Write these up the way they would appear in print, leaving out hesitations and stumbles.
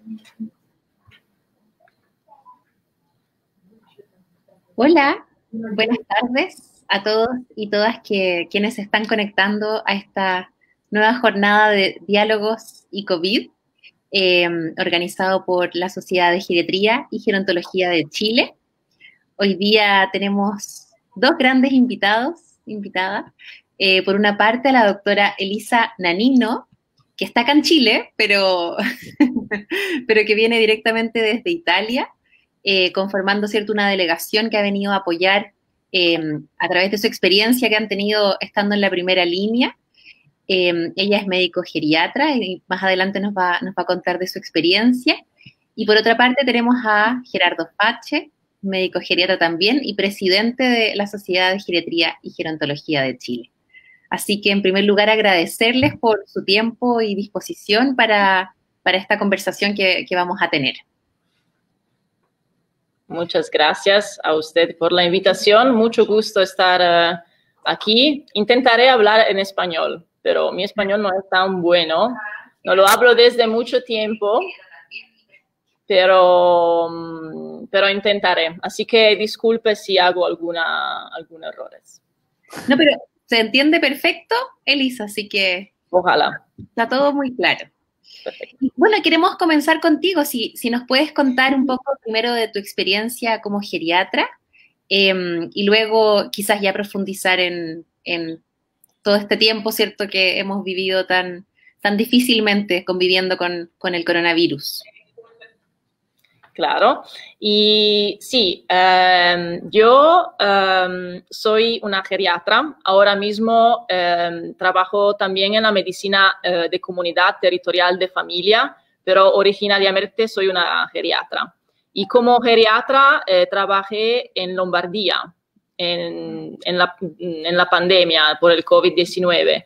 Hola, buenas tardes a todos y todas quienes se están conectando a esta nueva jornada de diálogos y COVID, organizado por la Sociedad de Geriatría y Gerontología de Chile. Hoy día tenemos dos grandes invitadas. Por una parte, a la doctora Elisa Nanino, que está acá en Chile, pero, pero que viene directamente desde Italia, conformando, ¿cierto?, una delegación que ha venido a apoyar a través de su experiencia que han tenido estando en la primera línea. Ella es médico geriatra y más adelante nos va a contar de su experiencia. Y por otra parte tenemos a Gerardo Fache, médico geriatra también y presidente de la Sociedad de Geriatría y Gerontología de Chile. Así que, en primer lugar, agradecerles por su tiempo y disposición para esta conversación que vamos a tener. Muchas gracias a usted por la invitación. Mucho gusto estar aquí. Intentaré hablar en español, pero mi español no es tan bueno. No lo hablo desde mucho tiempo, pero intentaré. Así que disculpe si hago algunos errores. No, pero se entiende perfecto, Elisa, así que... Ojalá. Está todo muy claro. Perfecto. Bueno, queremos comenzar contigo, si nos puedes contar un poco primero de tu experiencia como geriatra y luego quizás ya profundizar en todo este tiempo, ¿cierto?, que hemos vivido tan difícilmente conviviendo con el coronavirus. Claro, y sí, yo soy una geriatra, ahora mismo trabajo también en la medicina de comunidad territorial de familia, pero originariamente soy una geriatra. Y como geriatra trabajé en Lombardía, en la pandemia por el COVID-19.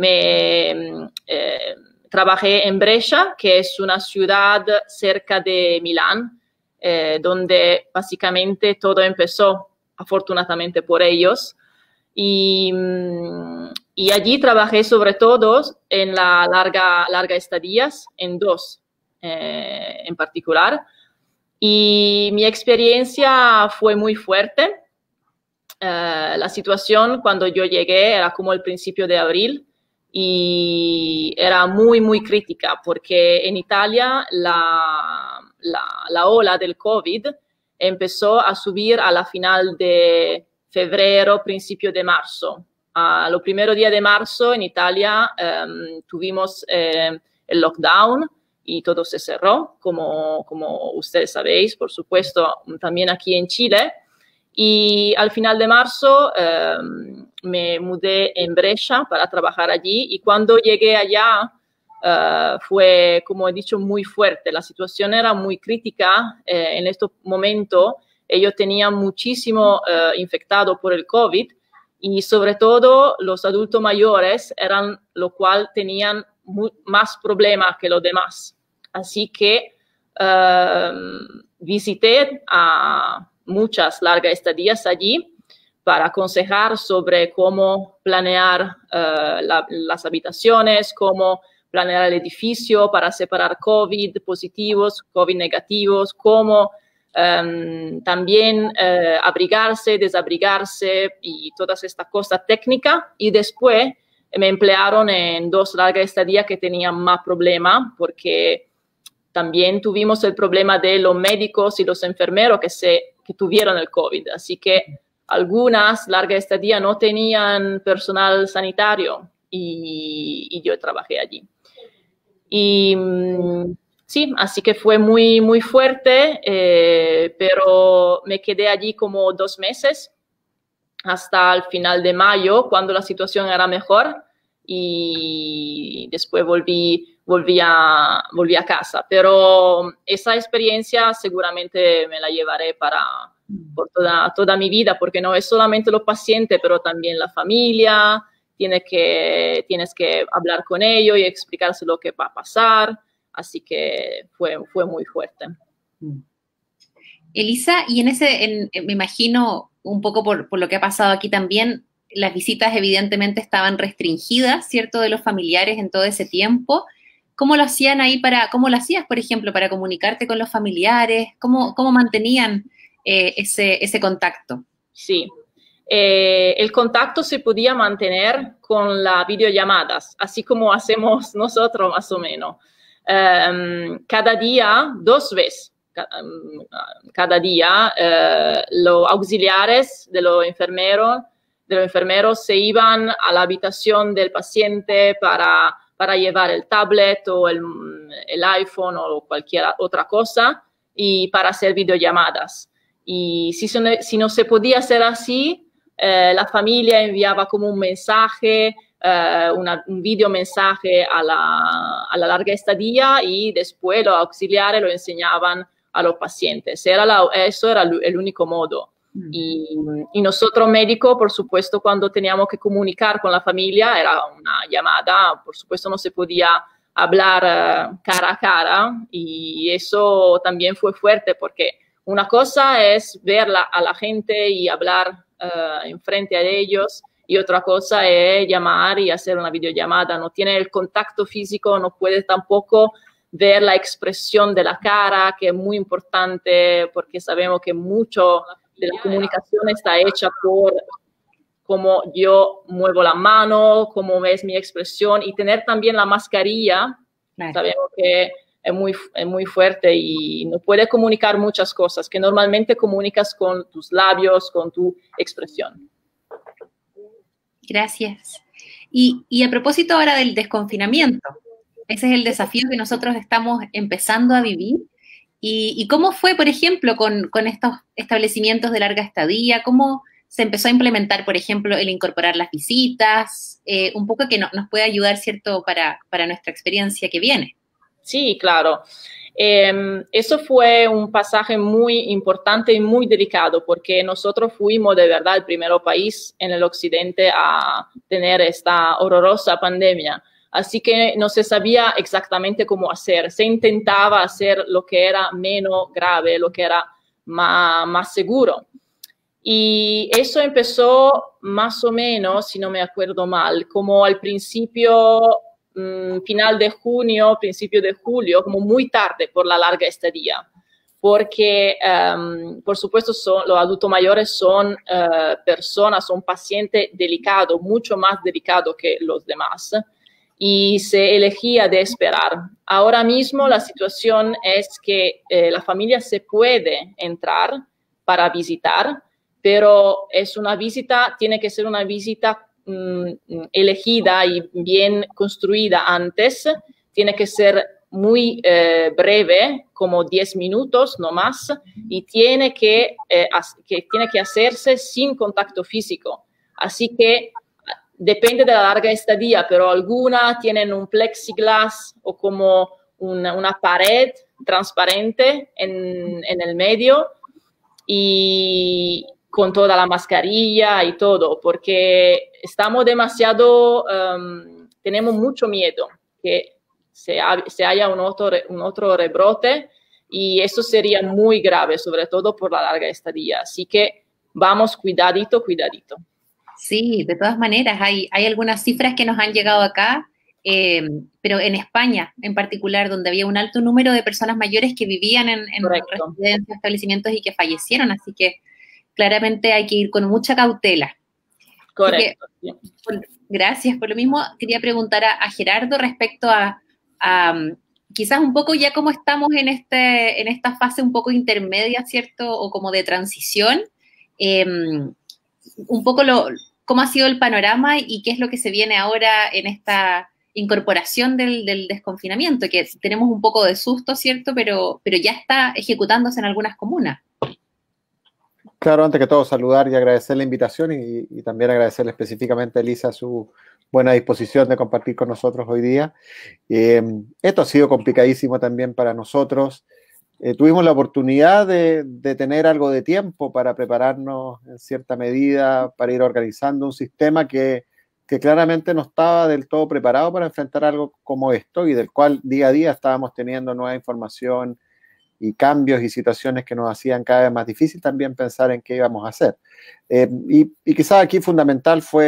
Trabajé en Brescia, que es una ciudad cerca de Milán, donde básicamente todo empezó, afortunadamente por ellos. Y allí trabajé sobre todo en la larga estadías, en dos en particular. Y mi experiencia fue muy fuerte. La situación cuando yo llegué era como el principio de abril, y era muy, muy crítica porque en Italia la ola del COVID empezó a subir a la final de febrero, principio de marzo. A los primeros días de marzo en Italia tuvimos el lockdown y todo se cerró, como ustedes sabéis, por supuesto, también aquí en Chile. Y al final de marzo me mudé en Brescia para trabajar allí, y cuando llegué allá fue, como he dicho, muy fuerte. La situación era muy crítica. En este momento ellos tenían muchísimo infectado por el COVID, y sobre todo los adultos mayores eran lo cual tenían más problemas que los demás. Así que visité a muchas largas estadías allí para aconsejar sobre cómo planear las habitaciones, cómo planear el edificio para separar COVID positivos, COVID negativos, cómo también abrigarse, desabrigarse y todas estas cosas técnicas. Y después me emplearon en dos largas estadías que tenían más problemas, porque también tuvimos el problema de los médicos y los enfermeros que tuvieron el COVID. Así que algunas largas estadías no tenían personal sanitario, y yo trabajé allí. Y sí, así que fue muy, muy fuerte, pero me quedé allí como 2 meses, hasta el final de mayo, cuando la situación era mejor, y después volví a casa. Pero esa experiencia seguramente me la llevaré por toda mi vida, porque no es solamente los pacientes, pero también la familia. Tienes que hablar con ellos y explicarse lo que va a pasar. Así que fue muy fuerte. Elisa, y me imagino, un poco por lo que ha pasado aquí también, las visitas evidentemente estaban restringidas, ¿cierto?, de los familiares en todo ese tiempo. ¿Cómo lo hacían ahí cómo lo hacías, por ejemplo, para comunicarte con los familiares? ¿Cómo mantenían ese contacto? Sí, el contacto se podía mantener con las videollamadas, así como hacemos nosotros más o menos. Cada día, 2 veces, cada día, los auxiliares de los enfermeros se iban a la habitación del paciente para llevar el tablet o el iPhone o cualquier otra cosa y para hacer videollamadas. Y si no se podía hacer así, la familia enviaba como un mensaje, un video mensaje a la larga estadía y después los auxiliares lo enseñaban a los pacientes. Eso era el único modo. Y nosotros médicos, por supuesto, cuando teníamos que comunicar con la familia, era una llamada, por supuesto no se podía hablar cara a cara y eso también fue fuerte porque una cosa es ver a la gente y hablar enfrente a ellos y otra cosa es llamar y hacer una videollamada. No tiene el contacto físico, no puede tampoco ver la expresión de la cara, que es muy importante porque sabemos que mucho de la comunicación está hecha por cómo yo muevo la mano, cómo ves mi expresión y tener también la mascarilla. Claro. Sabemos que es muy fuerte y no puede comunicar muchas cosas que normalmente comunicas con tus labios, con tu expresión. Gracias. Y a propósito ahora del desconfinamiento, ese es el desafío que nosotros estamos empezando a vivir. ¿Y cómo fue, por ejemplo, con estos establecimientos de larga estadía? ¿Cómo se empezó a implementar, por ejemplo, el incorporar las visitas? Un poco que nos puede ayudar, ¿cierto?, para nuestra experiencia que viene. Sí, claro. Eso fue un pasaje muy importante y muy delicado porque nosotros fuimos de verdad el primer país en el occidente a tener esta horrorosa pandemia. Así que no se sabía exactamente cómo hacer. Se intentaba hacer lo que era menos grave, lo que era más seguro. Y eso empezó más o menos, si no me acuerdo mal, como al principio, final de junio, principio de julio, como muy tarde por la larga estadía. Porque, por supuesto, los adultos mayores son personas, son pacientes delicados, mucho más delicados que los demás. Y se elegía de esperar. Ahora mismo la situación es que la familia se puede entrar para visitar, pero es una visita, tiene que ser una visita elegida y bien construida antes, tiene que ser muy breve, como 10 minutos no más, y tiene que hacerse sin contacto físico. Así que depende de la larga estadía, pero algunas tienen un plexiglas o como una pared transparente en el medio y con toda la mascarilla y todo, porque estamos demasiado, tenemos mucho miedo que se haya un otro rebrote y eso sería muy grave, sobre todo por la larga estadía. Así que vamos cuidadito. Sí, de todas maneras, hay algunas cifras que nos han llegado acá, pero en España en particular, donde había un alto número de personas mayores que vivían en residencias, establecimientos y que fallecieron, así que claramente hay que ir con mucha cautela. Correcto. Gracias. Por lo mismo, quería preguntar a Gerardo respecto a quizás un poco ya cómo estamos en esta fase un poco intermedia, ¿cierto? O como de transición. Un poco cómo ha sido el panorama y qué es lo que se viene ahora en esta incorporación del desconfinamiento, que tenemos un poco de susto, ¿cierto? Pero ya está ejecutándose en algunas comunas. Claro, antes que todo saludar y agradecer la invitación y también agradecerle específicamente a Elisa su buena disposición de compartir con nosotros hoy día. Esto ha sido complicadísimo también para nosotros. Tuvimos la oportunidad de tener algo de tiempo para prepararnos en cierta medida, para ir organizando un sistema que claramente no estaba del todo preparado para enfrentar algo como esto y del cual día a día estábamos teniendo nueva información y cambios y situaciones que nos hacían cada vez más difícil también pensar en qué íbamos a hacer. Y quizás aquí fundamental fue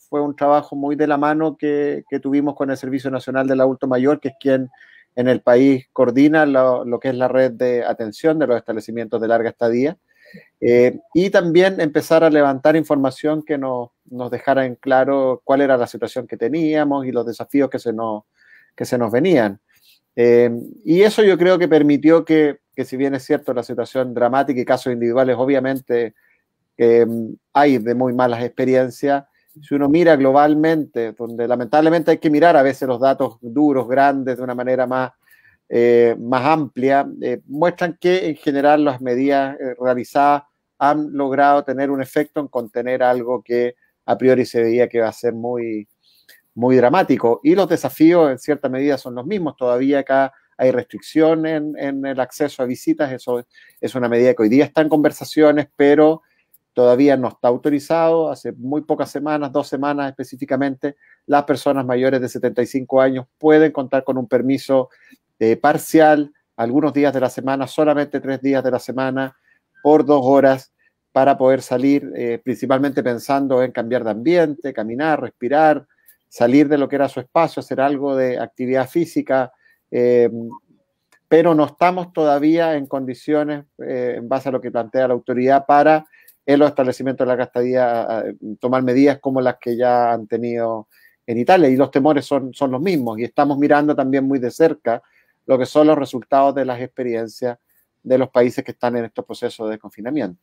fue un trabajo muy de la mano que tuvimos con el Servicio Nacional del Adulto Mayor, que es quien en el país coordina lo que es la red de atención de los establecimientos de larga estadía, y también empezar a levantar información que nos dejara en claro cuál era la situación que teníamos y los desafíos que se nos venían. Y eso yo creo que permitió que si bien es cierto la situación dramática y casos individuales, obviamente hay de muy malas experiencias, si uno mira globalmente, donde lamentablemente hay que mirar a veces los datos duros, grandes, de una manera más amplia, muestran que en general las medidas realizadas han logrado tener un efecto en contener algo que a priori se veía que iba a ser muy, muy dramático. Y los desafíos en cierta medida son los mismos. Todavía acá hay restricciones en el acceso a visitas. Eso es una medida que hoy día está en conversaciones, pero todavía no está autorizado. Hace muy pocas semanas, 2 semanas específicamente, las personas mayores de 75 años pueden contar con un permiso parcial, algunos días de la semana, solamente 3 días de la semana, por 2 horas, para poder salir, principalmente pensando en cambiar de ambiente, caminar, respirar, salir de lo que era su espacio, hacer algo de actividad física, pero no estamos todavía en condiciones, en base a lo que plantea la autoridad, para en los establecimientos de larga estadía tomar medidas como las que ya han tenido en Italia, y los temores son los mismos, y estamos mirando también muy de cerca lo que son los resultados de las experiencias de los países que están en estos procesos de confinamiento.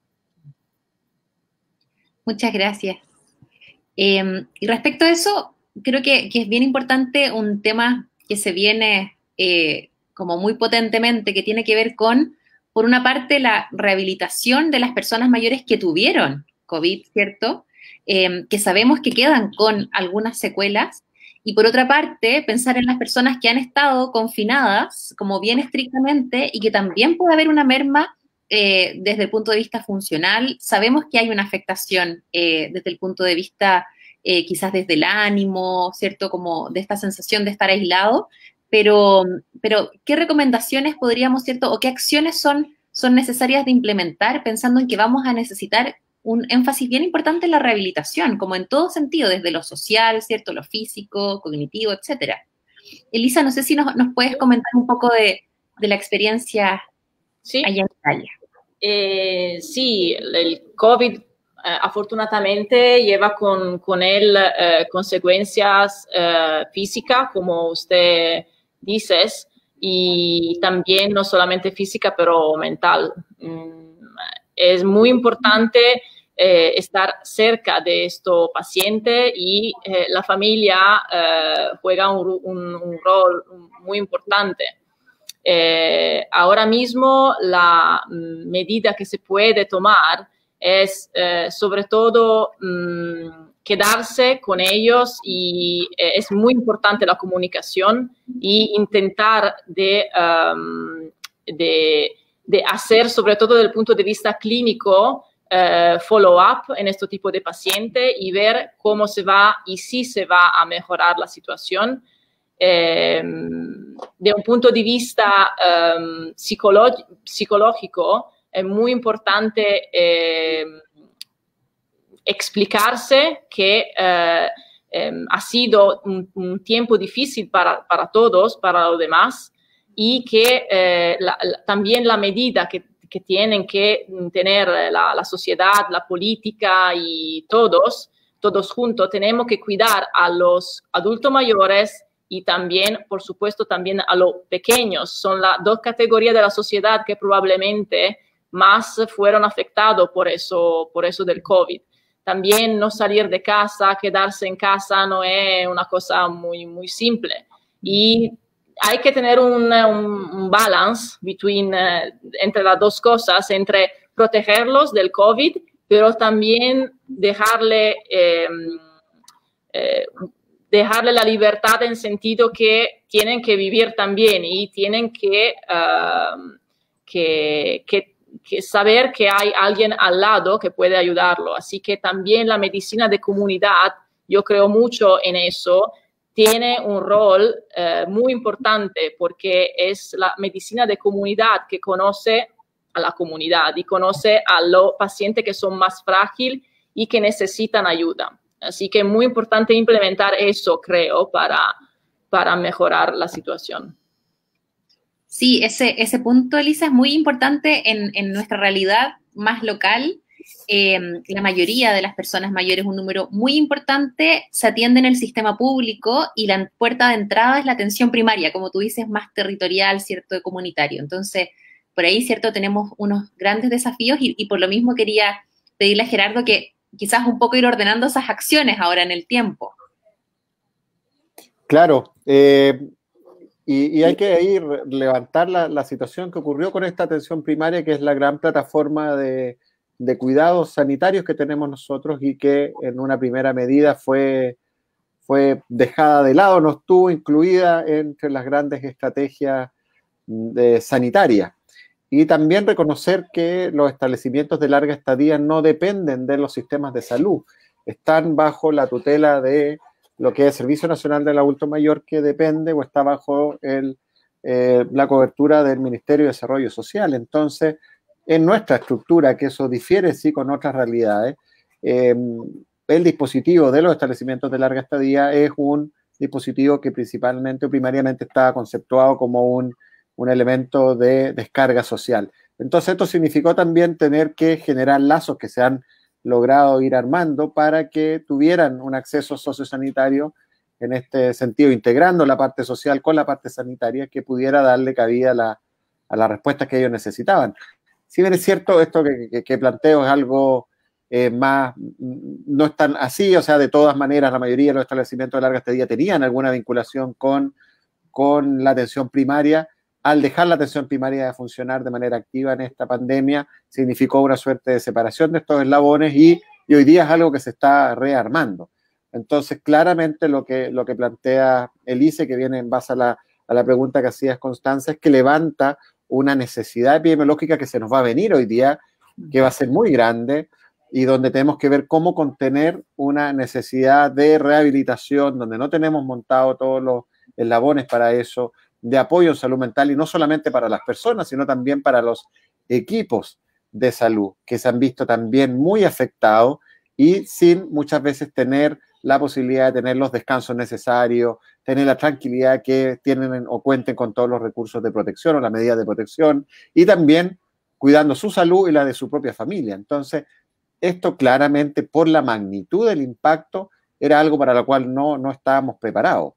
Muchas gracias. Y respecto a eso, creo que es bien importante un tema que se viene como muy potentemente, que tiene que ver con, por una parte, la rehabilitación de las personas mayores que tuvieron COVID, ¿cierto? Que sabemos que quedan con algunas secuelas. Y por otra parte, pensar en las personas que han estado confinadas como bien estrictamente y que también puede haber una merma desde el punto de vista funcional. Sabemos que hay una afectación desde el punto de vista quizás desde el ánimo, ¿cierto? Como de esta sensación de estar aislado, pero ¿qué recomendaciones podríamos, ¿cierto? O qué acciones son necesarias de implementar pensando en que vamos a necesitar un énfasis bien importante en la rehabilitación, como en todo sentido, desde lo social, ¿cierto? Lo físico, cognitivo, etcétera. Elisa, no sé si nos puedes comentar un poco de la experiencia allá en Italia. Sí, el COVID afortunadamente lleva con él consecuencias físicas, como usted dice, y también no solamente física, pero mental. Es muy importante estar cerca de estos pacientes y la familia juega un rol muy importante. Ahora mismo la medida que se puede tomar es sobre todo quedarse con ellos, y es muy importante la comunicación y intentar de hacer, sobre todo desde el punto de vista clínico, follow-up en este tipo de pacientes y ver cómo se va y si se va a mejorar la situación. De un punto de vista psicológico, es muy importante explicarse que ha sido un tiempo difícil para todos, para los demás, y que también la medida que tienen que tener la sociedad, la política y todos juntos, tenemos que cuidar a los adultos mayores y también, por supuesto, también a los pequeños. Son las 2 categorías de la sociedad que probablemente más fueron afectados por eso del COVID. También no salir de casa, quedarse en casa no es una cosa muy, muy simple. Y hay que tener un balance entre las 2 cosas, entre protegerlos del COVID, pero también dejarle la libertad en sentido que tienen que vivir también y tienen que saber que hay alguien al lado que puede ayudarlo. Así que también la medicina de comunidad, yo creo mucho en eso, tiene un rol muy importante, porque es la medicina de comunidad que conoce a la comunidad y conoce a los pacientes que son más frágiles y que necesitan ayuda. Así que es muy importante implementar eso, creo, para mejorar la situación. Sí, ese punto, Elisa, es muy importante en nuestra realidad más local. La mayoría de las personas mayores, un número muy importante, se atiende en el sistema público y la puerta de entrada es la atención primaria, como tú dices, más territorial, ¿cierto?, comunitario. Entonces, por ahí, ¿cierto?, tenemos unos grandes desafíos y por lo mismo quería pedirle a Gerardo que quizás un poco ir ordenando esas acciones ahora en el tiempo. Claro, y hay que ahí levantar la situación que ocurrió con esta atención primaria, que es la gran plataforma de cuidados sanitarios que tenemos nosotros y que en una primera medida fue dejada de lado, no estuvo incluida entre las grandes estrategias sanitarias. Y también reconocer que los establecimientos de larga estadía no dependen de los sistemas de salud, están bajo la tutela de lo que es el Servicio Nacional del Adulto Mayor, que depende o está bajo la cobertura del Ministerio de Desarrollo Social. Entonces, en nuestra estructura, que eso difiere sí con otras realidades, el dispositivo de los establecimientos de larga estadía es un dispositivo que principalmente o primariamente está conceptuado como un elemento de descarga social. Entonces, esto significó también tener que generar lazos que se han logrado ir armando para que tuvieran un acceso sociosanitario en este sentido, integrando la parte social con la parte sanitaria, que pudiera darle cabida a la respuesta que ellos necesitaban. Si bien es cierto, esto que planteo es algo más, no es tan así, o sea, de todas maneras, la mayoría de los establecimientos de larga estadía tenían alguna vinculación con la atención primaria. Al dejar la atención primaria de funcionar de manera activa en esta pandemia, significó una suerte de separación de estos eslabones y hoy día es algo que se está rearmando. Entonces, claramente lo que plantea Elise, que viene en base a la pregunta que hacías, Constanza, es que levanta una necesidad epidemiológica que se nos va a venir hoy día, que va a ser muy grande y donde tenemos que ver cómo contener una necesidad de rehabilitación, donde no tenemos montado todos los eslabones para eso, de apoyo en salud mental, y no solamente para las personas, sino también para los equipos de salud, que se han visto también muy afectados y sin muchas veces tener la posibilidad de tener los descansos necesarios, tener la tranquilidad que tienen o cuenten con todos los recursos de protección o las medidas de protección, y también cuidando su salud y la de su propia familia. Entonces, esto claramente, por la magnitud del impacto, era algo para lo cual no estábamos preparados.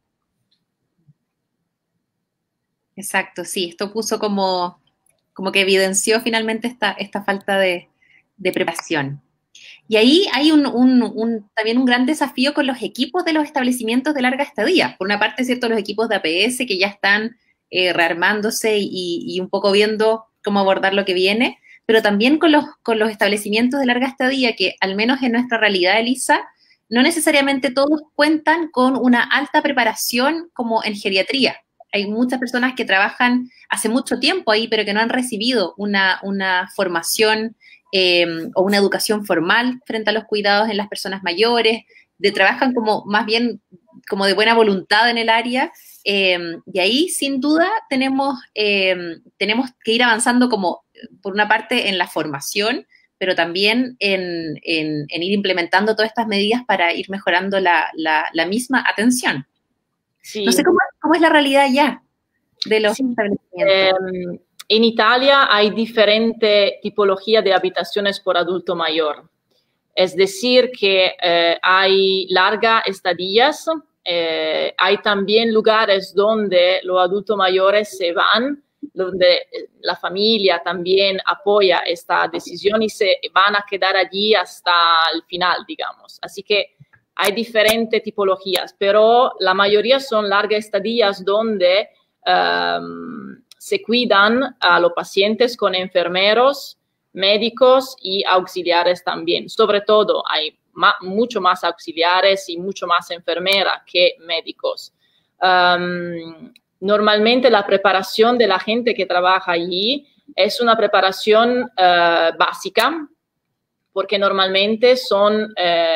Exacto, sí, esto puso como que evidenció finalmente esta falta de preparación. Y ahí hay también un gran desafío con los equipos de los establecimientos de larga estadía. Por una parte, ¿cierto?, los equipos de APS que ya están rearmándose y un poco viendo cómo abordar lo que viene, pero también con los establecimientos de larga estadía que, al menos en nuestra realidad, Elisa, no necesariamente todos cuentan con una alta preparación como en geriatría. Hay muchas personas que trabajan hace mucho tiempo ahí, pero que no han recibido una formación o una educación formal frente a los cuidados en las personas mayores, trabajan como más bien como de buena voluntad en el área, y ahí sin duda tenemos que ir avanzando como, por una parte, en la formación, pero también en ir implementando todas estas medidas para ir mejorando la misma atención. Sí. No sé cómo es la realidad ya de los establecimientos. En Italia hay diferentes tipologías de habitaciones por adulto mayor. Es decir, que hay largas estadías, hay también lugares donde los adultos mayores se van, donde la familia también apoya esta decisión y se van a quedar allí hasta el final, digamos. Así que hay diferentes tipologías, pero la mayoría son largas estadías donde se cuidan a los pacientes con enfermeros, médicos y auxiliares también. Sobre todo hay mucho más auxiliares y mucho más enfermeras que médicos. Normalmente la preparación de la gente que trabaja allí es una preparación básica, porque normalmente son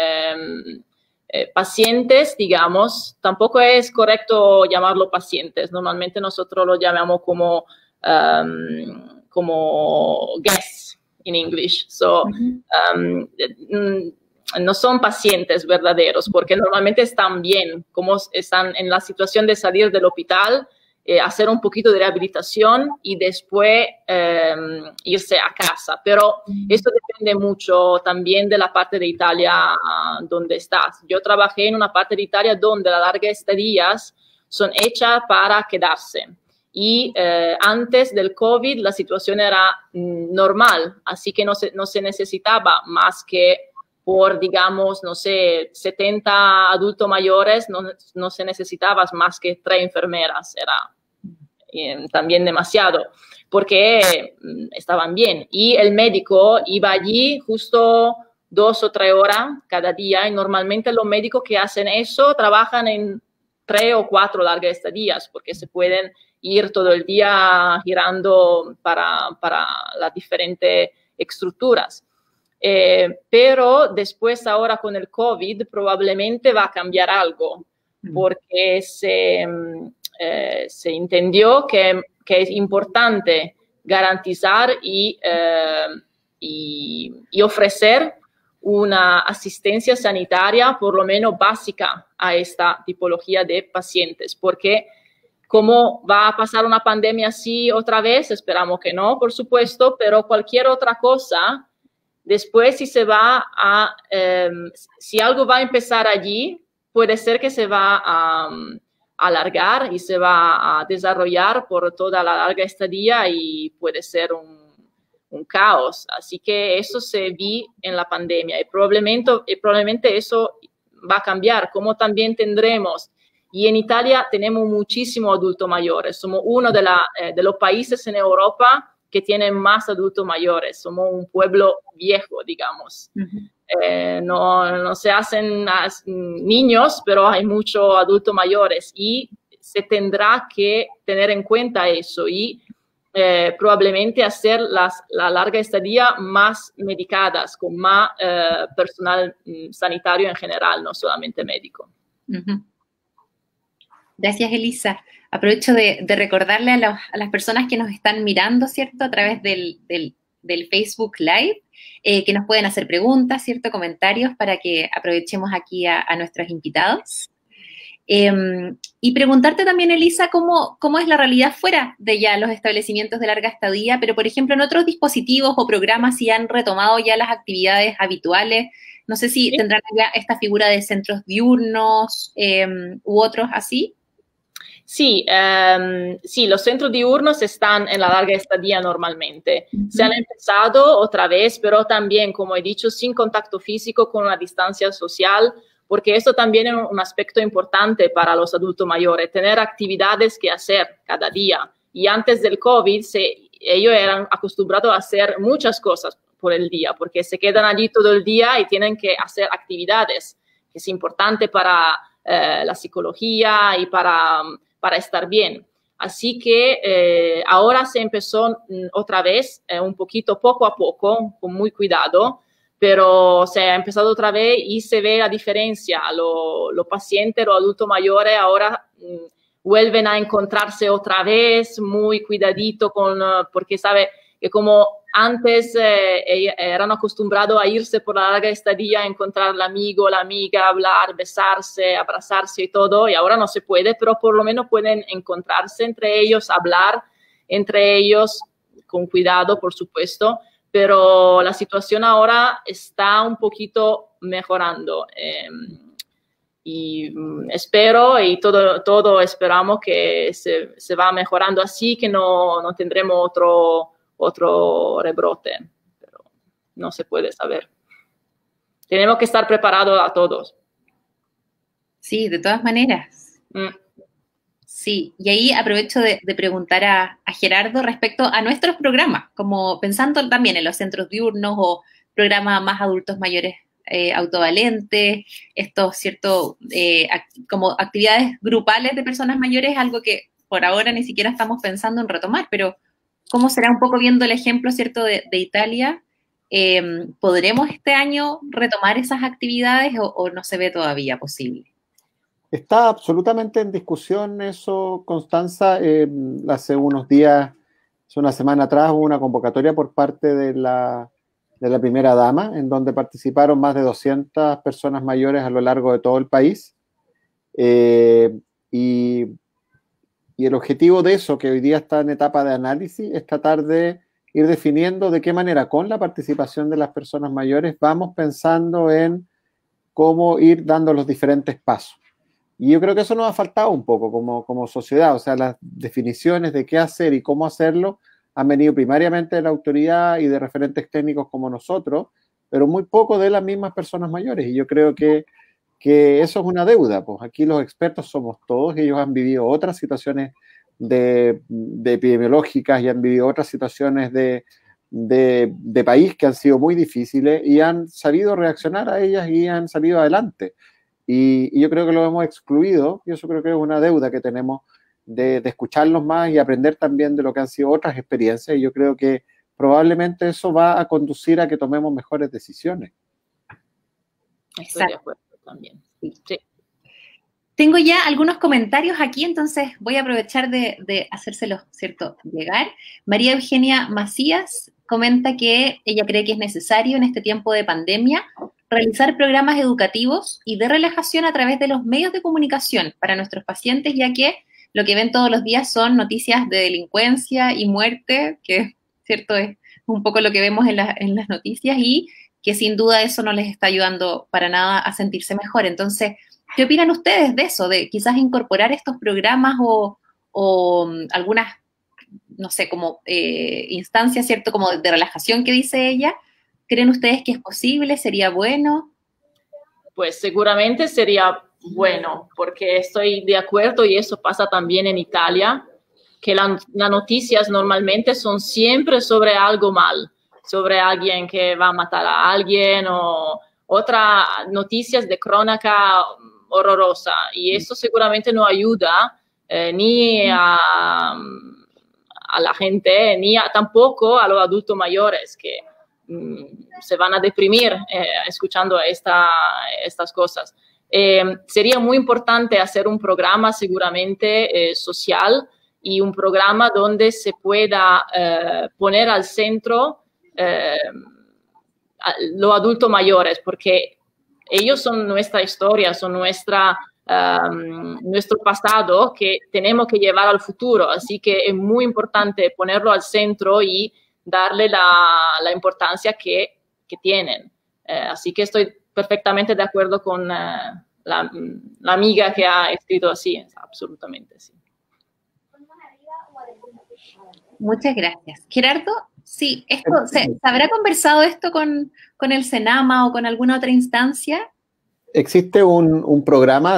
pacientes, digamos, tampoco es correcto llamarlo pacientes, normalmente nosotros lo llamamos como guests in English. So, no son pacientes verdaderos, porque normalmente están bien, como están en la situación de salir del hospital, hacer un poquito de rehabilitación y después irse a casa. Pero esto depende mucho también de la parte de Italia donde estás. Yo trabajé en una parte de Italia donde las largas estadías son hechas para quedarse. Y antes del COVID la situación era normal, así que no se necesitaba más que por, digamos, no sé, 70 adultos mayores, no se necesitaba más que 3 enfermeras, era también demasiado, porque estaban bien. Y el médico iba allí justo 2 o 3 horas cada día, y normalmente los médicos que hacen eso trabajan en 3 o 4 largas estadías, porque se pueden ir todo el día girando para las diferentes estructuras. Pero después ahora con el COVID probablemente va a cambiar algo, porque se entendió que es importante garantizar y ofrecer una asistencia sanitaria por lo menos básica a esta tipología de pacientes, porque ¿cómo va a pasar una pandemia así otra vez? Esperamos que no, por supuesto, pero cualquier otra cosa, después si si algo va a empezar allí, puede ser que se va a alargar y se va a desarrollar por toda la larga estadía y puede ser un caos. Así que eso se vi en la pandemia y probablemente eso va a cambiar, como también tendremos. Y en Italia tenemos muchísimos adultos mayores. Somos uno de los países en Europa que tienen más adultos mayores. Somos un pueblo viejo, digamos. No se hacen niños, pero hay muchos adultos mayores y se tendrá que tener en cuenta eso y probablemente hacer la larga estadía más medicadas, con más personal sanitario en general, no solamente médico. Gracias, Elisa. Aprovecho de recordarle a las personas que nos están mirando, ¿cierto?, a través del Facebook Live, que nos pueden hacer preguntas, ¿cierto?, comentarios para que aprovechemos aquí a nuestros invitados. Y preguntarte también, Elisa, ¿cómo es la realidad fuera de ya los establecimientos de larga estadía, pero por ejemplo en otros dispositivos o programas si han retomado ya las actividades habituales? No sé si tendrán ya esta figura de centros diurnos u otros así. Sí, los centros diurnos están en la larga estadía normalmente. Se han empezado otra vez, pero también, como he dicho, sin contacto físico, con una distancia social, porque esto también es un aspecto importante para los adultos mayores, tener actividades que hacer cada día. Y antes del COVID, ellos eran acostumbrados a hacer muchas cosas por el día, porque se quedan allí todo el día y tienen que hacer actividades, que es importante para la psicología y para estar bien. Así que ahora se empezó otra vez, un poquito poco a poco, con muy cuidado, pero se ha empezado otra vez y se ve la diferencia. Los pacientes, los adultos mayores ahora vuelven a encontrarse otra vez muy cuidadito porque sabe que como antes eran acostumbrados a irse por la larga estadía, a encontrar al amigo, la amiga, hablar, besarse, abrazarse y todo, y ahora no se puede, pero por lo menos pueden encontrarse entre ellos, hablar entre ellos, con cuidado, por supuesto, pero la situación ahora está un poquito mejorando. Y espero, y todo esperamos que se va mejorando así, que no tendremos otro rebrote, pero no se puede saber. Tenemos que estar preparados a todos. Sí, de todas maneras. Sí, y ahí aprovecho de preguntar a Gerardo respecto a nuestros programas, como pensando también en los centros diurnos o programas más adultos mayores autovalentes, estos, ¿cierto?, como actividades grupales de personas mayores, algo que por ahora ni siquiera estamos pensando en retomar, pero ¿cómo será un poco viendo el ejemplo, ¿cierto?, de Italia? ¿Podremos este año retomar esas actividades o no se ve todavía posible? Está absolutamente en discusión eso, Constanza. Hace unos días, hace una semana atrás, hubo una convocatoria por parte de la de la primera dama, en donde participaron más de 200 personas mayores a lo largo de todo el país. Y el objetivo de eso, que hoy día está en etapa de análisis, es tratar de ir definiendo de qué manera, con la participación de las personas mayores, vamos pensando en cómo ir dando los diferentes pasos. Y yo creo que eso nos ha faltado un poco como sociedad, o sea, las definiciones de qué hacer y cómo hacerlo han venido primariamente de la autoridad y de referentes técnicos como nosotros, pero muy poco de las mismas personas mayores. Y yo creo que eso es una deuda, pues aquí los expertos somos todos, ellos han vivido otras situaciones de epidemiológicas y han vivido otras situaciones de país que han sido muy difíciles y han sabido reaccionar a ellas y han salido adelante. Y yo creo que lo hemos excluido, y eso creo que es una deuda que tenemos de escucharlos más y aprender también de lo que han sido otras experiencias, y yo creo que probablemente eso va a conducir a que tomemos mejores decisiones. Estoy de acuerdo también. Sí. Tengo ya algunos comentarios aquí, entonces voy a aprovechar de hacérselos, ¿cierto?, llegar. María Eugenia Macías comenta que ella cree que es necesario en este tiempo de pandemia realizar programas educativos y de relajación a través de los medios de comunicación para nuestros pacientes, ya que lo que ven todos los días son noticias de delincuencia y muerte, que, ¿cierto?, es un poco lo que vemos en las noticias, y que sin duda eso no les está ayudando para nada a sentirse mejor. Entonces, ¿qué opinan ustedes de eso? De quizás incorporar estos programas o algunas, no sé, como instancias, ¿cierto?, como de relajación que dice ella. ¿Creen ustedes que es posible? ¿Sería bueno? Pues seguramente sería bueno, porque estoy de acuerdo, y eso pasa también en Italia, que las noticias normalmente son siempre sobre algo mal, sobre alguien que va a matar a alguien o otras noticias de crónica horrorosa, y eso seguramente no ayuda ni a la gente, ni tampoco a los adultos mayores que se van a deprimir escuchando estas cosas. Sería muy importante hacer un programa seguramente social, y un programa donde se pueda poner al centro los adultos mayores, porque ellos son nuestra historia, son nuestro pasado que tenemos que llevar al futuro, así que es muy importante ponerlo al centro y darle la importancia que tienen. Así que estoy perfectamente de acuerdo con la amiga que ha escrito así, absolutamente, sí. Muchas gracias. Gerardo, sí, ¿se habrá conversado esto con el Senama o con alguna otra instancia? Existe un programa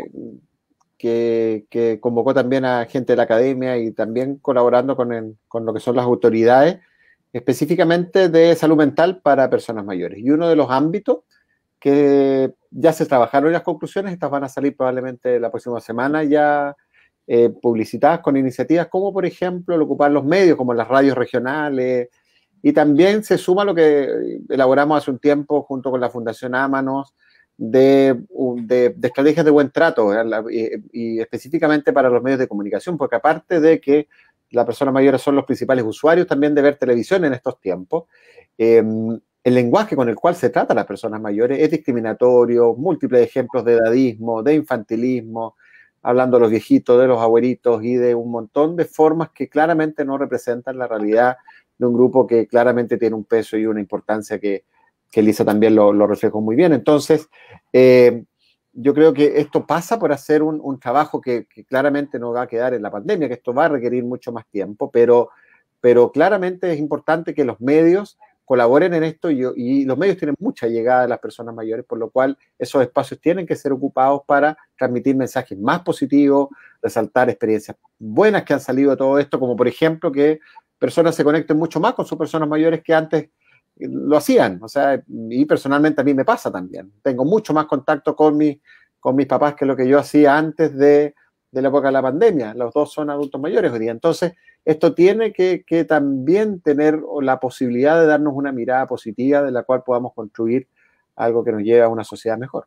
que convocó también a gente de la academia y también colaborando con lo que son las autoridades, específicamente de salud mental para personas mayores. Y uno de los ámbitos que ya se trabajaron las conclusiones, estas van a salir probablemente la próxima semana ya publicitadas con iniciativas como, por ejemplo, el ocupar los medios, como las radios regionales, y también se suma lo que elaboramos hace un tiempo junto con la Fundación Ámanos, de estrategias de buen trato, y específicamente para los medios de comunicación, porque aparte de que las personas mayores son los principales usuarios también de ver televisión en estos tiempos, el lenguaje con el cual se trata a las personas mayores es discriminatorio, múltiples ejemplos de edadismo, de infantilismo, hablando de los viejitos, de los abuelitos y de un montón de formas que claramente no representan la realidad de un grupo que claramente tiene un peso y una importancia que Elisa también lo reflejó muy bien. Entonces, yo creo que esto pasa por hacer un trabajo que claramente no va a quedar en la pandemia, que esto va a requerir mucho más tiempo, pero claramente es importante que los medios colaboren en esto, y los medios tienen mucha llegada a las personas mayores, por lo cual esos espacios tienen que ser ocupados para transmitir mensajes más positivos, resaltar experiencias buenas que han salido de todo esto, como por ejemplo que personas se conecten mucho más con sus personas mayores que antes lo hacían. O sea, y personalmente a mí me pasa también. Tengo mucho más contacto con mis papás que lo que yo hacía antes de la época de la pandemia. Los dos son adultos mayores hoy día. Entonces, esto tiene que también tener la posibilidad de darnos una mirada positiva de la cual podamos construir algo que nos lleve a una sociedad mejor.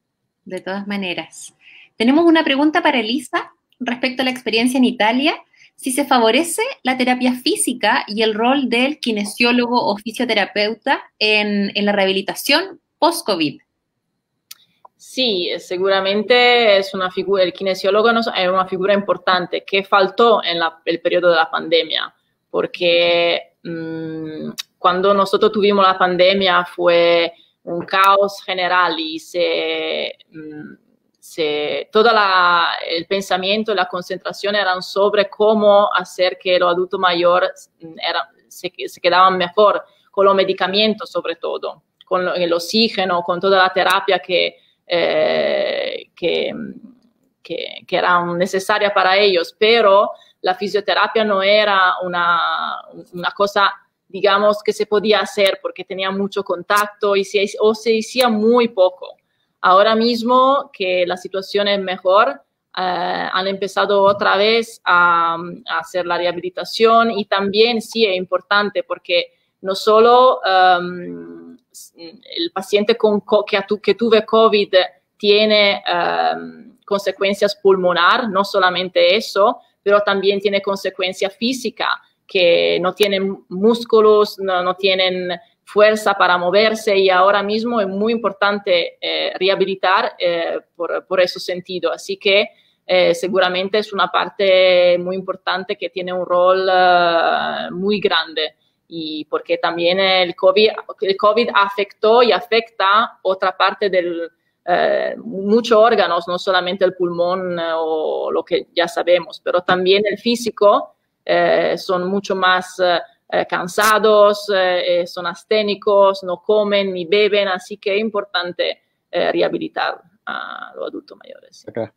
De todas maneras. Tenemos una pregunta para Elisa respecto a la experiencia en Italia. si se favorece la terapia física y el rol del kinesiólogo o fisioterapeuta en la rehabilitación post-COVID. Sí, seguramente es una figura, el kinesiólogo es una figura importante que faltó en el periodo de la pandemia, porque cuando nosotros tuvimos la pandemia fue un caos general y todo el pensamiento y la concentración eran sobre cómo hacer que los adultos mayores se quedaban mejor con los medicamentos, sobre todo, con el oxígeno, con toda la terapia que era necesaria para ellos, pero la fisioterapia no era una cosa, digamos, que se podía hacer porque tenía mucho contacto o se hacía muy poco. Ahora mismo que la situación es mejor, han empezado otra vez a hacer la rehabilitación y también sí es importante porque no solo el paciente que tuve COVID tiene consecuencias pulmonar, no solamente eso, pero también tiene consecuencias físicas, que no tienen músculos, no tienen fuerza para moverse y ahora mismo es muy importante rehabilitar por ese sentido. Así que seguramente es una parte muy importante que tiene un rol muy grande. Y porque también el COVID afectó y afecta otra parte muchos órganos, no solamente el pulmón o lo que ya sabemos, pero también el físico, son mucho más cansados, son asténicos, no comen ni beben, así que es importante rehabilitar a los adultos mayores. Okay.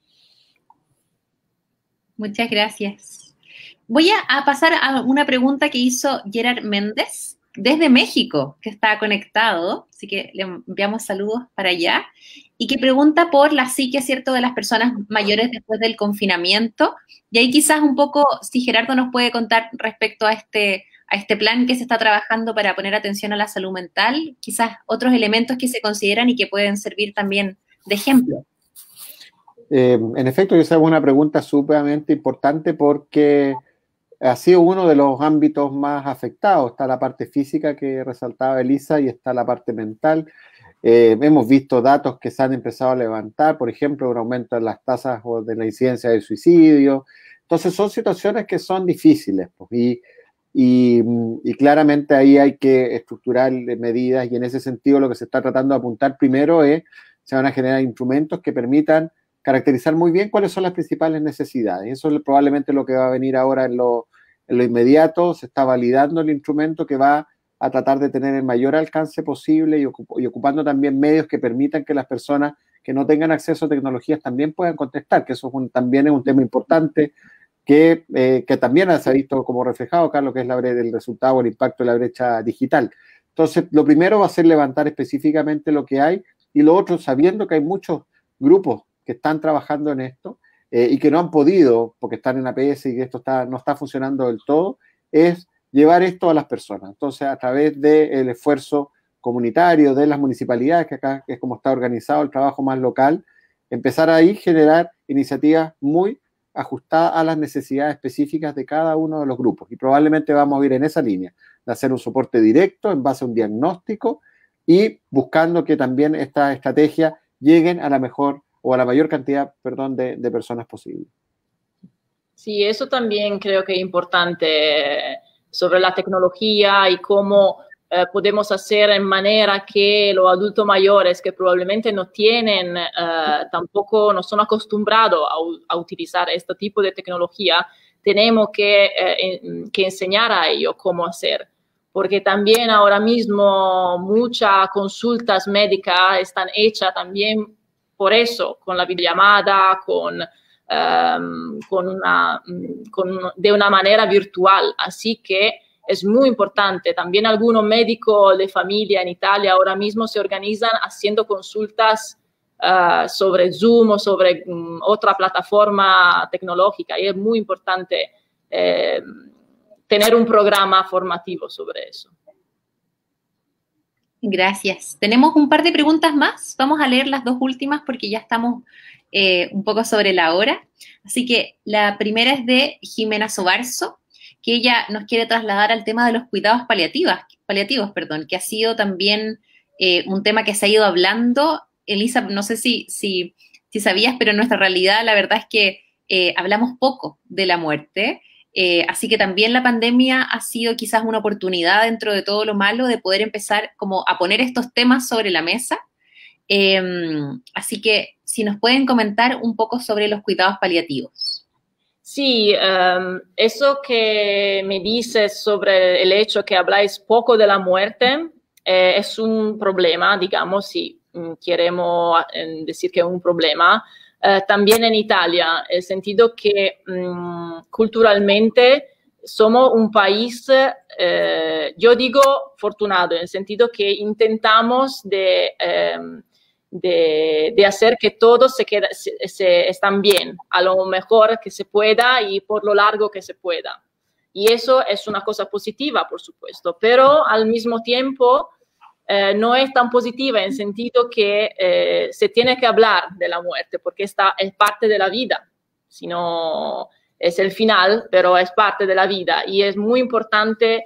Muchas gracias. Voy a pasar a una pregunta que hizo Gerard Méndez desde México, que está conectado, así que le enviamos saludos para allá, y que pregunta por la psique, ¿cierto?, de las personas mayores después del confinamiento. Y ahí quizás un poco, si Gerardo nos puede contar respecto a este plan que se está trabajando para poner atención a la salud mental, quizás otros elementos que se consideran y que pueden servir también de ejemplo. En efecto, esa es una pregunta sumamente importante porque ha sido uno de los ámbitos más afectados. Está la parte física que resaltaba Elisa y está la parte mental. Hemos visto datos que se han empezado a levantar, por ejemplo, un aumento en las tasas o de la incidencia de suicidio. Entonces son situaciones que son difíciles, pues, y claramente ahí hay que estructurar medidas y en ese sentido lo que se está tratando de apuntar primero es, se van a generar instrumentos que permitan caracterizar muy bien cuáles son las principales necesidades. Eso es probablemente lo que va a venir ahora en lo inmediato. Se está validando el instrumento que va a tratar de tener el mayor alcance posible y ocupando también medios que permitan que las personas que no tengan acceso a tecnologías también puedan contestar, que eso también es un tema importante que también se ha visto como reflejado acá, lo que es el resultado o el impacto de la brecha digital. Entonces, lo primero va a ser levantar específicamente lo que hay y lo otro, sabiendo que hay muchos grupos que están trabajando en esto y que no han podido, porque están en APS y que esto no está funcionando del todo, es llevar esto a las personas. Entonces, a través del esfuerzo comunitario de las municipalidades, que acá es como está organizado el trabajo más local, empezar ahí a generar iniciativas muy ajustadas a las necesidades específicas de cada uno de los grupos. Y probablemente vamos a ir en esa línea, de hacer un soporte directo en base a un diagnóstico y buscando que también estas estrategias lleguen a la mejor o a la mayor cantidad, de personas posible. Sí, eso también creo que es importante sobre la tecnología y cómo podemos hacer en manera que los adultos mayores que probablemente no tienen, tampoco no son acostumbrados a utilizar este tipo de tecnología, tenemos que enseñar a ellos cómo hacer. Porque también ahora mismo muchas consultas médicas están hechas también por eso, con la videollamada, de una manera virtual. Así que es muy importante. También algunos médicos de familia en Italia ahora mismo se organizan haciendo consultas sobre Zoom o sobre otra plataforma tecnológica. Y es muy importante tener un programa formativo sobre eso. Gracias. Tenemos un par de preguntas más. Vamos a leer las dos últimas porque ya estamos un poco sobre la hora. Así que la primera es de Jimena Sobarzo, que ella nos quiere trasladar al tema de los cuidados paliativos, perdón, que ha sido también un tema que se ha ido hablando. Elisa, no sé si sabías, pero en nuestra realidad la verdad es que hablamos poco de la muerte. Así que también la pandemia ha sido quizás una oportunidad dentro de todo lo malo de poder empezar como a poner estos temas sobre la mesa. Así que si nos pueden comentar un poco sobre los cuidados paliativos. Sí, eso que me dices sobre el hecho que habláis poco de la muerte es un problema, digamos, si queremos decir que es un problema. También en Italia, el sentido que culturalmente somos un país, yo digo fortunado, en el sentido que intentamos de hacer que todos están bien, a lo mejor que se pueda y por lo largo que se pueda. Y eso es una cosa positiva, por supuesto, pero al mismo tiempo no es tan positiva en el sentido que se tiene que hablar de la muerte, porque esta es parte de la vida, si no es el final, pero es parte de la vida y es muy importante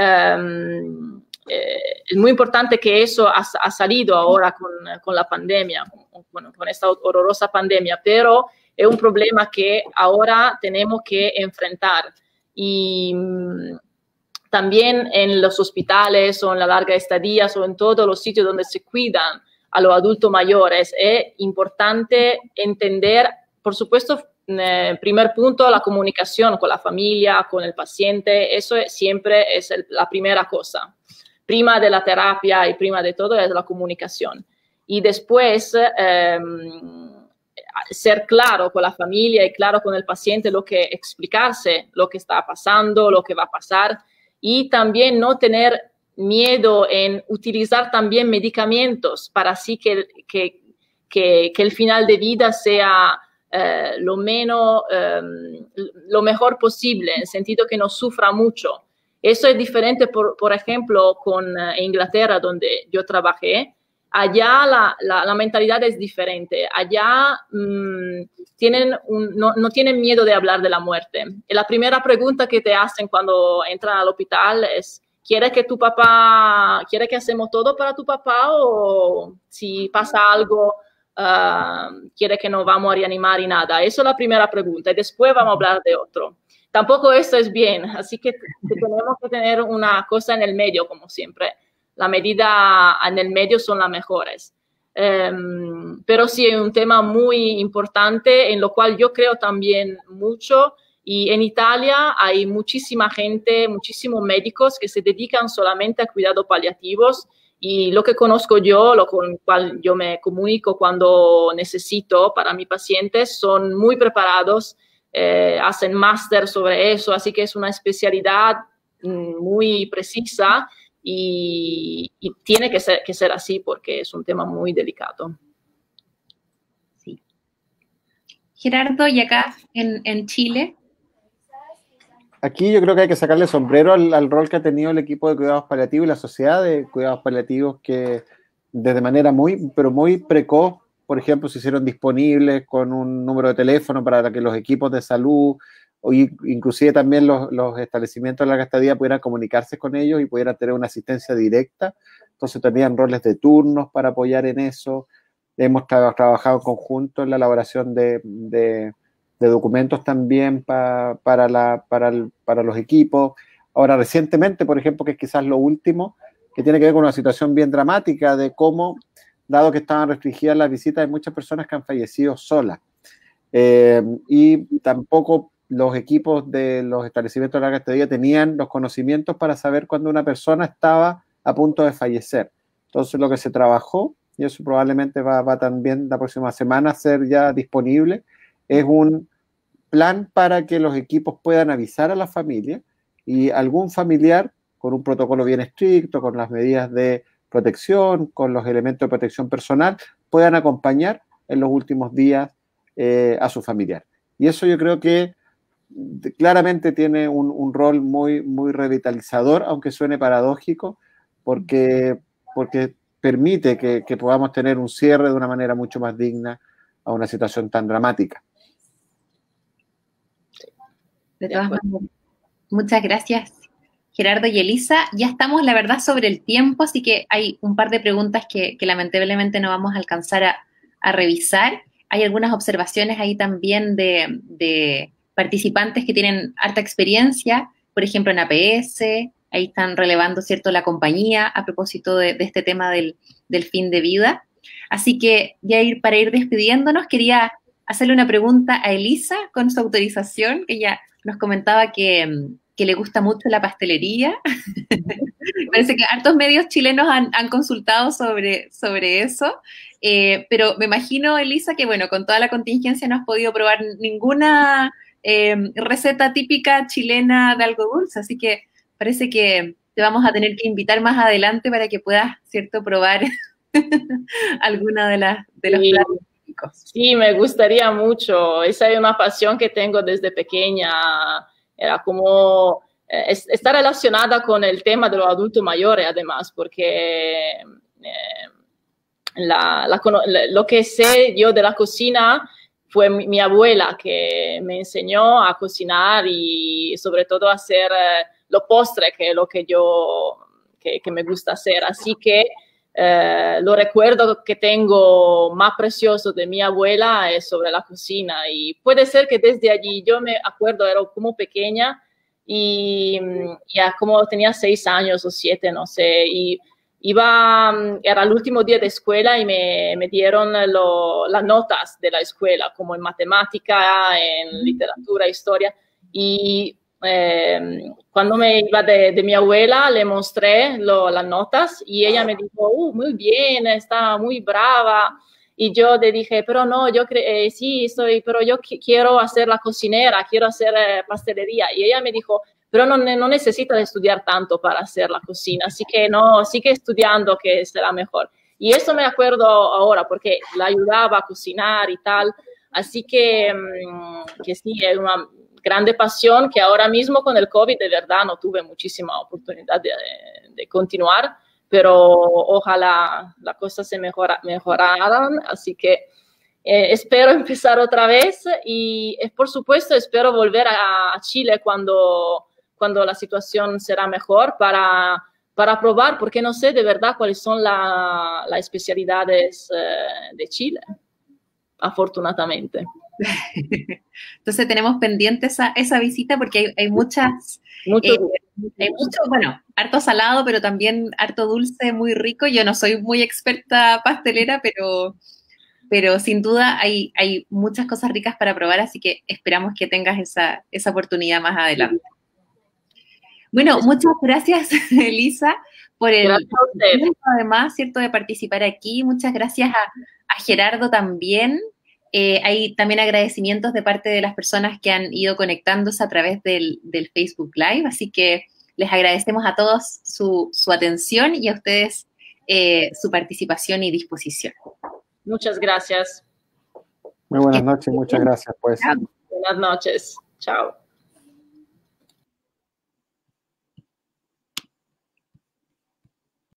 que eso ha salido ahora con la pandemia, bueno, con esta horrorosa pandemia, pero es un problema que ahora tenemos que enfrentar. Y también en los hospitales o en la larga estadía o en todos los sitios donde se cuidan a los adultos mayores, es importante entender, por supuesto, primer punto, la comunicación con la familia, con el paciente, eso siempre es la primera cosa. Prima de la terapia y prima de todo es la comunicación. Y después ser claro con la familia y claro con el paciente, explicarse lo que está pasando, lo que va a pasar, y también no tener miedo en utilizar también medicamentos para así que el final de vida sea lo mejor posible, en el sentido que no sufra mucho. Eso es diferente, por ejemplo, con Inglaterra, donde yo trabajé. Allá la mentalidad es diferente. Allá no tienen miedo de hablar de la muerte. Y la primera pregunta que te hacen cuando entran al hospital es: ¿quiere que hacemos todo para tu papá? O si pasa algo, ¿quiere que no vamos a reanimar y nada? Eso es la primera pregunta. Y después vamos a hablar de otro. Tampoco eso es bien. Así que tenemos que tener una cosa en el medio, como siempre. La medida en el medio son las mejores. Pero sí es un tema muy importante en lo cual yo creo también mucho, y en Italia hay muchísima gente, muchísimos médicos que se dedican solamente a cuidados paliativos, y lo que conozco yo, lo con cual yo me comunico cuando necesito para mis pacientes, son muy preparados, hacen máster sobre eso, así que es una especialidad muy precisa. Y tiene que ser así porque es un tema muy delicado. Sí. Gerardo, ¿y acá en Chile? Aquí yo creo que hay que sacarle sombrero al rol que ha tenido el equipo de cuidados paliativos y la sociedad de cuidados paliativos, que desde manera muy precoz, por ejemplo, se hicieron disponibles con un número de teléfono para que los equipos de salud o inclusive también los establecimientos de larga estadía pudieran comunicarse con ellos y pudieran tener una asistencia directa. Entonces tenían roles de turnos para apoyar en eso. Hemos trabajado en conjunto en la elaboración de documentos también para los equipos. Ahora, recientemente, por ejemplo, que es quizás lo último, que tiene que ver con una situación bien dramática de cómo, dado que estaban restringidas las visitas, hay muchas personas que han fallecido solas. Y tampoco los equipos de los establecimientos de larga estadía tenían los conocimientos para saber cuándo una persona estaba a punto de fallecer. Entonces, lo que se trabajó, y eso probablemente va también la próxima semana a ser ya disponible, es un plan para que los equipos puedan avisar a la familia y algún familiar, con un protocolo bien estricto, con las medidas de protección, con los elementos de protección personal, puedan acompañar en los últimos días a su familiar. Y eso yo creo que claramente tiene un rol muy revitalizador, aunque suene paradójico, porque porque permite que podamos tener un cierre de una manera mucho más digna a una situación tan dramática. De todas maneras, muchas gracias, Gerardo y Elisa. Ya estamos, la verdad, sobre el tiempo, así que hay un par de preguntas que lamentablemente no vamos a alcanzar a revisar. Hay algunas observaciones ahí también de participantes que tienen harta experiencia, por ejemplo, en APS. Ahí están relevando, ¿cierto?, la compañía a propósito de este tema del fin de vida. Así que ya para ir despidiéndonos, quería hacerle una pregunta a Elisa con su autorización, que ella nos comentaba que le gusta mucho la pastelería. Parece que hartos medios chilenos han consultado sobre eso, pero me imagino, Elisa, que bueno, con toda la contingencia no has podido probar ninguna receta típica chilena de algo dulce, así que parece que te vamos a tener que invitar más adelante para que puedas, ¿cierto?, probar alguna de los platos típicos. Sí, me gustaría mucho. Esa es una pasión que tengo desde pequeña. Era como está relacionada con el tema de los adultos mayores, además, porque lo que sé yo de la cocina fue mi abuela que me enseñó a cocinar y sobre todo a hacer los postres, que es lo que que me gusta hacer. Así que lo recuerdo que tengo más precioso de mi abuela es sobre la cocina, y puede ser que desde allí, yo me acuerdo, era como pequeña y ya como tenía 6 años o 7, no sé, y era el último día de escuela y me dieron las notas de la escuela, como en matemática, en literatura, historia, y cuando me iba de mi abuela, le mostré las notas y ella me dijo, muy bien, está muy brava. Y yo le dije, pero no, sí, pero yo quiero hacer la cocinera, quiero hacer pastelería. Y ella me dijo, pero no necesitas estudiar tanto para hacer la cocina, así que no, sigue estudiando que será mejor. Y eso me acuerdo ahora, porque la ayudaba a cocinar y tal. Así que sí, es una grande pasión que ahora mismo con el COVID de verdad no tuve muchísima oportunidad de continuar, pero ojalá las cosas se mejoraran, así que espero empezar otra vez y por supuesto espero volver a Chile cuando la situación será mejor para probar, porque no sé de verdad cuáles son las especialidades de Chile, afortunadamente. Entonces tenemos pendiente esa visita porque hay muchas, bueno, harto salado, pero también harto dulce, muy rico. Yo no soy muy experta pastelera, pero sin duda hay muchas cosas ricas para probar, así que esperamos que tengas esa oportunidad más adelante. Bueno, muchas gracias, Elisa, por además, ¿cierto?, de participar aquí. Muchas gracias a Gerardo también. Hay también agradecimientos de parte de las personas que han ido conectándose a través del Facebook Live, así que les agradecemos a todos su atención y a ustedes su participación y disposición. Muchas gracias. Muy buenas noches, muchas gracias, pues. Buenas noches. Chao.